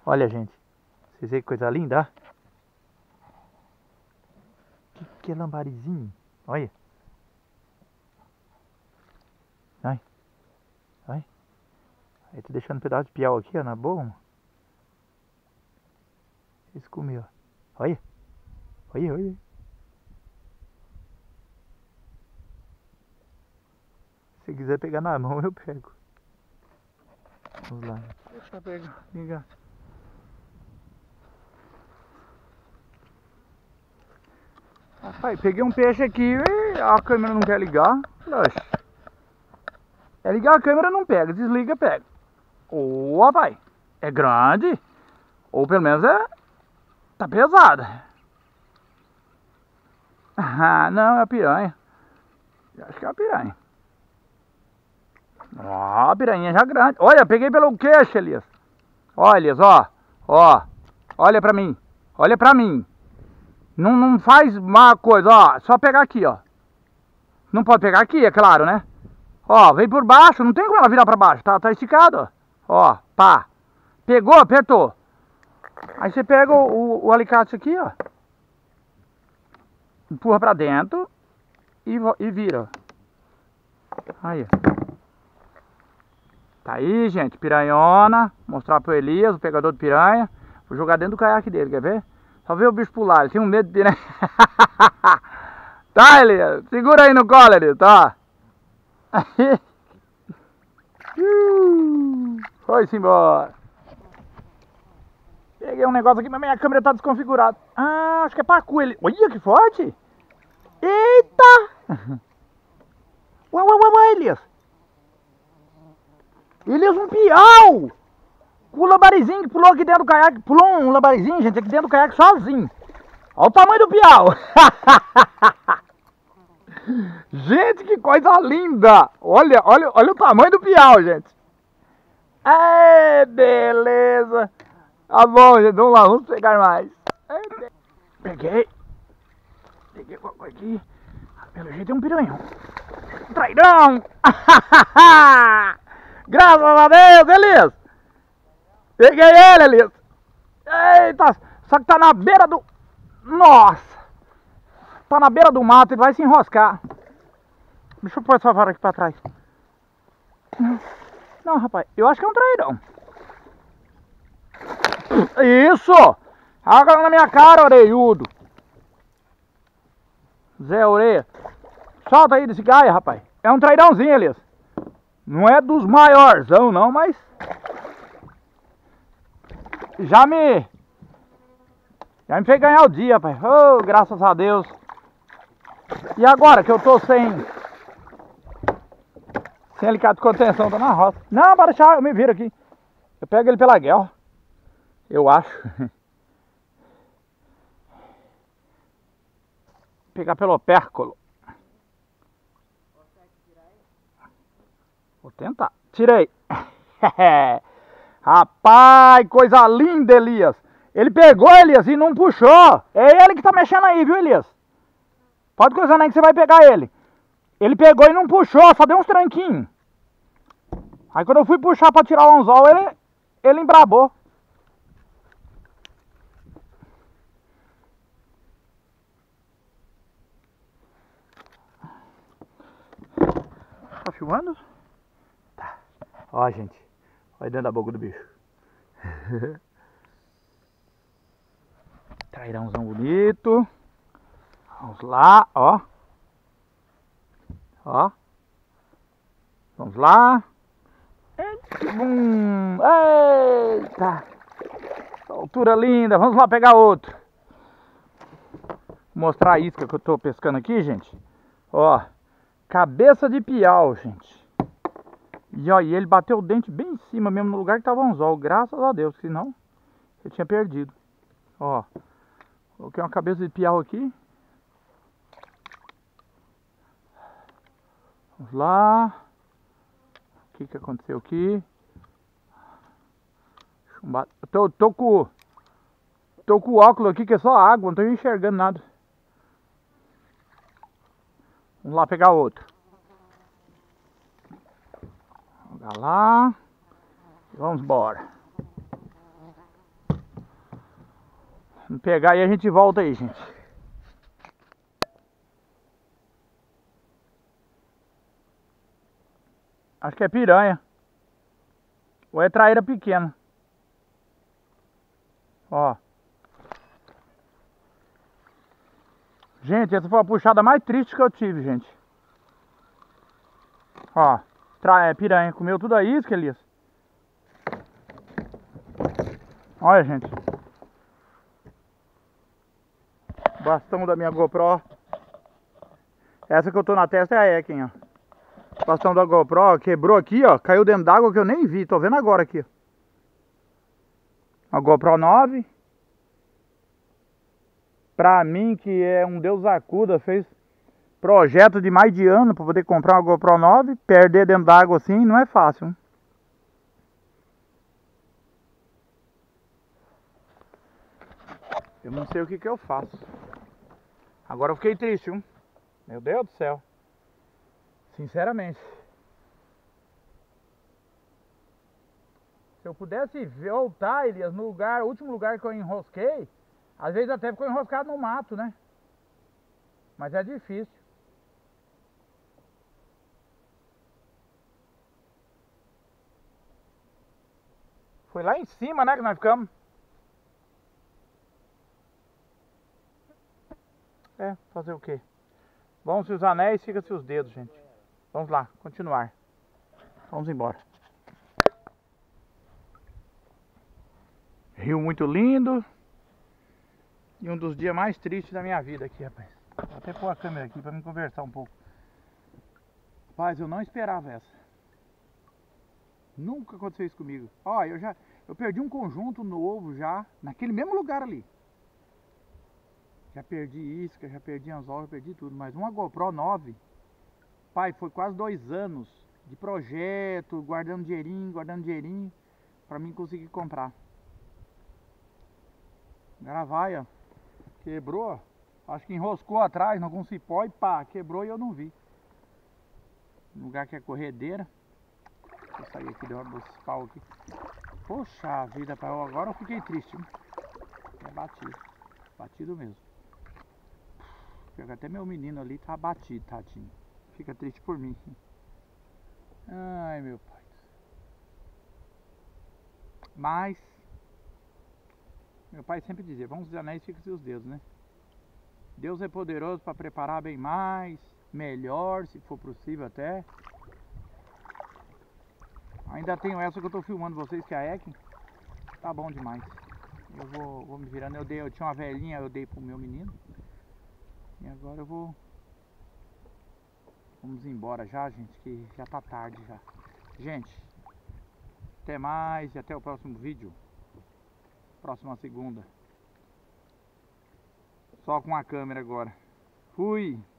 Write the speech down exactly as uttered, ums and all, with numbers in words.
Olha, gente. Vocês veem que coisa linda, ó. Que, que lambarizinho. Olha. Ai. Ai. Aí tô deixando um pedaço de piau aqui, ó, na boa. Eles comiam. Olha. Olha, olha. Se quiser pegar na mão, eu pego. Vamos lá. Deixa eu pegar. Liga. Rapaz, peguei um peixe aqui e a câmera não quer ligar. Oxe. É ligar a câmera, não pega. Desliga, pega. Ô, rapaz. É grande. Ou pelo menos é... Tá pesada. Ah, não, é a piranha. Acho que é a piranha. Ó, a piranha já grande. Olha, peguei pelo queixo, Elias. Olha, Elias, ó. Ó. Olha pra mim. Olha pra mim. Não, não faz má coisa, ó. Só pegar aqui, ó. Não pode pegar aqui, é claro, né? Ó, vem por baixo. Não tem como ela virar pra baixo. Tá, tá esticado, ó. Ó, pá. Pegou, apertou. Aí você pega o, o, o alicate aqui, ó. Empurra pra dentro. E, e vira. Aí, ó. Tá aí, gente, piranhona. Mostrar pro Elias, o pegador de piranha. Vou jogar dentro do caiaque dele, quer ver? Só ver o bicho pular, ele tem um medo de piranha. Tá, Elias? Segura aí no colo, Elias, tá? Foi-se embora. Peguei um negócio aqui, mas minha câmera tá desconfigurada. Ah, acho que é pacu, ele. Olha que forte. Eita! Ué, ué, ué, ué, Elias. Elias, um piau! O lambarizinho que pulou aqui dentro do caiaque. Pulou um lambarizinho, gente, aqui dentro do caiaque sozinho. Olha o tamanho do piau. Gente, que coisa linda. Olha, olha, olha o tamanho do piau, gente. É, beleza. Tá bom, gente, vamos lá, vamos pegar mais. Peguei. Peguei alguma coisa aqui. Pelo jeito é um piranhão. Trairão. Graças a Deus, Elias. Peguei ele, Elias. Eita, só que tá na beira do... Nossa. Tá na beira do mato, ele vai se enroscar. Deixa eu pôr essa vara aqui pra trás. Não, rapaz, eu acho que é um trairão. Isso! Água na minha cara, orelhudo. Zé Orelha. Solta aí desse gaia, rapaz. É um trairãozinho, Elias. Não é dos maiorzão, não, mas... Já me... Já me fez ganhar o dia, rapaz. Oh, graças a Deus. E agora que eu tô sem... Sem alicate de contenção, tô na roça. Não, para deixar, eu me viro aqui. Eu pego ele pela guerra. Eu acho. Pegar pelo opérculo. Vou tentar. Tirei. Rapaz, coisa linda, Elias. Ele pegou, Elias, e não puxou. É ele que tá mexendo aí, viu, Elias? Pode cruzar aí que você vai pegar ele. Ele pegou e não puxou, só deu uns tranquinhos. Aí quando eu fui puxar pra tirar o anzol, ele, ele embrabou. Tá filmando? Tá. Ó, gente. Olha dentro da boca do bicho. Trairãozão bonito. Vamos lá, ó. Ó. Vamos lá. Hum, eita. Altura linda. Vamos lá pegar outro. Vou mostrar a isca que eu tô pescando aqui, gente. Ó. Cabeça de piau, gente. E ó, e ele bateu o dente bem em cima mesmo, no lugar que tava um anzol. Graças a Deus, senão eu tinha perdido. Ó. Coloquei uma cabeça de piau aqui. Vamos lá. O que que aconteceu aqui? Eu tô, tô com Tô com o óculos aqui que é só água, não tô enxergando nada. Vamos lá pegar outro. Vamos lá. Vamos embora. Vamos pegar e a gente volta aí, gente. Acho que é piranha. Ou é traíra pequena. Ó. Gente, essa foi a puxada mais triste que eu tive, gente. Ó. Tra... É piranha. Comeu tudo a isca, Elias. Olha, gente. Bastão da minha GoPro. Essa que eu tô na testa é a Ekin, ó. Bastão da GoPro, ó, quebrou aqui, ó. Caiu dentro d'água que eu nem vi. Tô vendo agora aqui, ó. A GoPro nove. Pra mim, que é um Deus acuda, fez projeto de mais de ano pra poder comprar uma GoPro nove. Perder dentro d'água assim não é fácil, hein? Eu não sei o que que eu faço. Agora eu fiquei triste, hein? Meu Deus do céu. Sinceramente. Se eu pudesse voltar, Elias, no lugar, o último lugar que eu enrosquei, às vezes até ficou enroscado no mato, né? Mas é difícil. Foi lá em cima, né, que nós ficamos. É, fazer o quê? Vão-se os anéis, fica-se os dedos, gente. Vamos lá, continuar. Vamos embora. Rio muito lindo. E um dos dias mais tristes da minha vida aqui, rapaz. Vou até pôr a câmera aqui pra me conversar um pouco. Rapaz, eu não esperava essa. Nunca aconteceu isso comigo. Ó, eu já... Eu perdi um conjunto novo já, naquele mesmo lugar ali. Já perdi isca, já perdi anzol, já perdi tudo. Mas uma GoPro nove, pai, foi quase dois anos de projeto, guardando dinheirinho, guardando dinheirinho, pra mim conseguir comprar. Agora vai, ó. Quebrou, acho que enroscou atrás, em algum cipó e pá, quebrou e eu não vi. Um lugar que é corredeira. Deixa eu sair aqui, deu uma pau aqui. Poxa vida, pai, agora eu fiquei triste, hein? É batido, batido mesmo. Até meu menino ali tá batido, tadinho. Fica triste por mim. Ai, meu pai. Mas meu pai sempre dizia, vamos os anéis, fica-se os dedos, né? Deus é poderoso para preparar bem mais, melhor, se for possível até. Ainda tenho essa que eu tô filmando vocês, que é a Ekin. Tá bom demais. Eu vou, vou me virando. Eu, dei, eu tinha uma velhinha, eu dei pro meu menino. E agora eu vou... Vamos embora já, gente, que já tá tarde já. Gente, até mais e até o próximo vídeo. Próxima segunda. Só com a câmera agora. Fui!